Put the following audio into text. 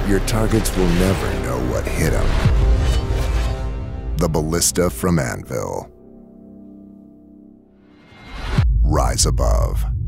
your targets will never know what hit them. The Ballista from Anvil. Rise above.